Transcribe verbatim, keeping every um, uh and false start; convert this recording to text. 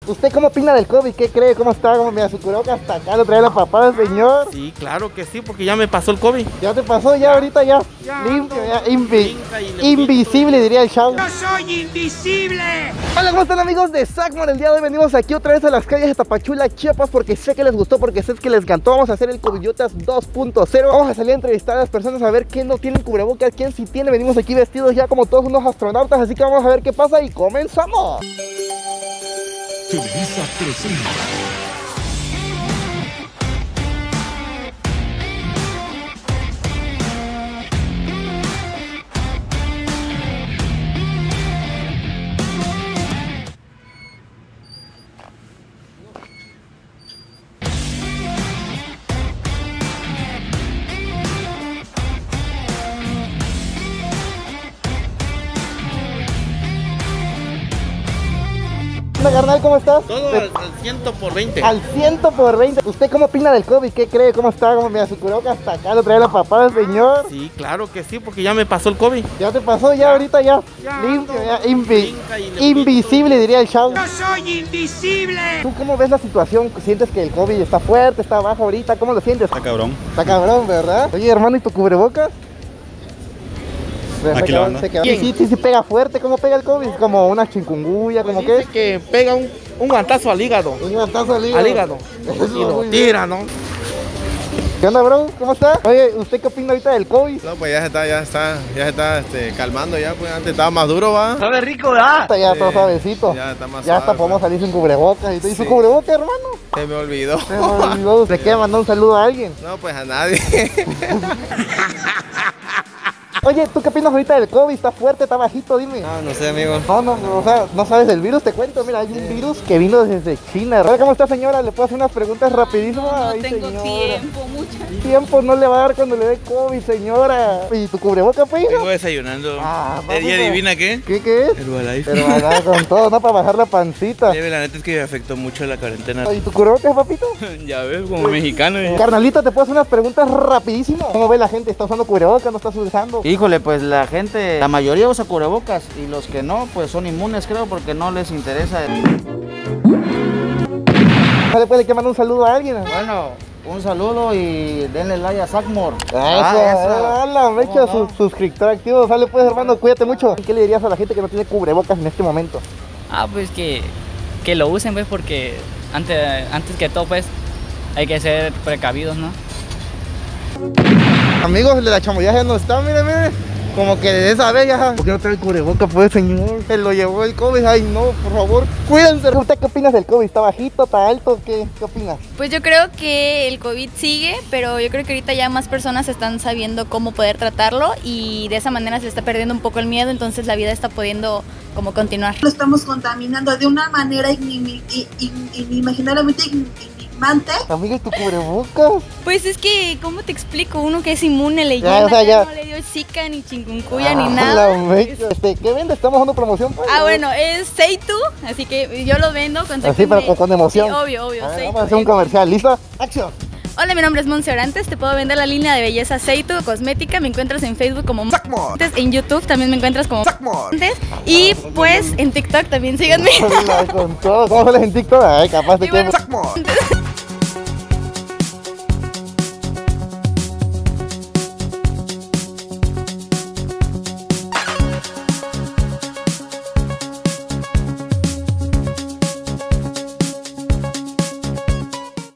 ¿Usted cómo opina del COVID? ¿Qué cree? ¿Cómo está? ¿Cómo me su cubrebocas hasta acá? ¿Lo trae la papada, señor? Sí, claro que sí, porque ya me pasó el COVID. ¿Ya te pasó? ¿Ya, ya ahorita ya? ya limpio, ya, invi invisible diría el chavo. ¡Yo soy invisible! Hola, ¿cómo están amigos de Sackmore? El día de hoy venimos aquí otra vez a las calles de Tapachula, Chiapas, porque sé que les gustó, porque sé que les encantó. Vamos a hacer el Covidiotas dos punto cero. Vamos a salir a entrevistar a las personas a ver quién no tiene cubrebocas, quién sí tiene. Venimos aquí vestidos ya como todos unos astronautas, así que vamos a ver qué pasa y comenzamos. Televisa presenta. Carnal, ¿cómo estás? Todo al, al ciento por veinte. Al ciento por veinte. ¿Usted cómo opina del COVID? ¿Qué cree? ¿Cómo está? ¿Cómo me su cubrebocas hasta acá? ¿Lo trae la papada, señor? Sí, claro que sí, porque ya me pasó el COVID. ¿Ya te pasó? ¿Ya, ya ahorita ya? ya limpio, ya invi invisible diría el chavo. ¡Yo soy invisible! ¿Tú cómo ves la situación? ¿Sientes que el COVID está fuerte, está bajo ahorita? ¿Cómo lo sientes? Está cabrón. Está cabrón, ¿verdad? Oye, hermano, ¿y tu cubrebocas? Aquí la banda. Sí, sí, sí, sí pega fuerte. ¿Cómo pega el COVID? Como una chikungunya, como Pues que que pega un, un guantazo al hígado. Un guantazo al hígado. Al hígado. Eso, y lo muy tira, ¿no? ¿Qué onda, bro? ¿Cómo está? Oye, ¿usted qué opina ahorita del COVID? No, pues ya se está, ya está, ya se está este, calmando ya, pues antes estaba más duro, va. ¡Sabe rico, ¿verdad? Está ya Sí, todo suavecito. ya está más Ya suave, hasta podemos pues. salir sin cubrebocas. ¿Y, ¿Y su Sí. cubrebocas, hermano? Se me olvidó. Se me olvidó. ¿Le quiere mandar un saludo a alguien? No, pues a nadie. Oye, ¿tú qué opinas ahorita del COVID? ¿Está fuerte, está bajito? Dime. No, no sé, amigo. No, no, no, o sea, no sabes del virus, te cuento. Mira, hay un virus que vino desde China. Hola, ¿cómo está, señora? ¿Le puedo hacer unas preguntas rapidísimas? No, no Ay, tengo señora. tiempo, mucha. Tiempo no le va a dar cuando le dé COVID, señora. ¿Y tu cubreboca, pues? Vengo desayunando. Ah, ¿El día vamos a- adivina qué? ¿Qué, qué es? Herbalife. Pero acá con todo, ¿no? Para bajar la pancita. Lleve, la neta es que me afectó mucho la cuarentena. ¿Y tu cubrebocas, papito? Ya ves, como mexicano. ¿eh? Carnalito, ¿te puedo hacer unas preguntas rapidísimas? ¿Cómo ve la gente? ¿Está usando cubrebocas? ¿No estás usando? Híjole, pues la gente, la mayoría usa cubrebocas y los que no, pues son inmunes, creo, porque no les interesa. ¿Le puede que mandar un saludo a alguien? Bueno, un saludo y denle like a Sackmore. Eso, ah, la mecha, no? su, suscriptor activo. Sale pues, hermano, cuídate mucho. ¿Qué le dirías a la gente que no tiene cubrebocas en este momento? Ah, pues que, que lo usen, pues, porque antes, antes que todo, pues, hay que ser precavidos, ¿no? Amigos, de la chamoyaje no está, mire, mire. Como que de esa vez ya. ¿Por qué no trae el cubreboca, pues, señor? Se lo llevó el COVID. Ay, no, por favor, cuídense. ¿Usted qué opinas del COVID? ¿Está bajito, está alto? ¿Qué, qué opinas? Pues yo creo que el COVID sigue, pero yo creo que ahorita ya más personas están sabiendo cómo poder tratarlo y de esa manera se está perdiendo un poco el miedo, entonces la vida está pudiendo como continuar. Lo estamos contaminando de una manera inimi- in- in- inimaginablemente enigmante. Amiga, ¿y tu cubrebocas? Pues es que, ¿cómo te explico? Uno que es inmune, le Ya, o sea, llena, ya. no le dio Zika, ni chikungunya, Ah, ni la nada. mecha. Este, ¿qué vende? ¿Estamos dando promoción, pues? Ah, bueno, es Seitu, así que yo lo vendo. Así, pero con, con emoción. Sí, obvio, obvio. A ver, Seitu. vamos a hacer un comercial. ¿Lista? ¡Acción! Hola, mi nombre es Monse Orantes, te puedo vender la línea de belleza Seitu Cosmética, me encuentras en Facebook como Sackmore. En YouTube también me encuentras como Sackmore. y pues en TikTok también síganme. Con todo. ¿Cómo sales en TikTok? Ay, capaz de Y que... bueno,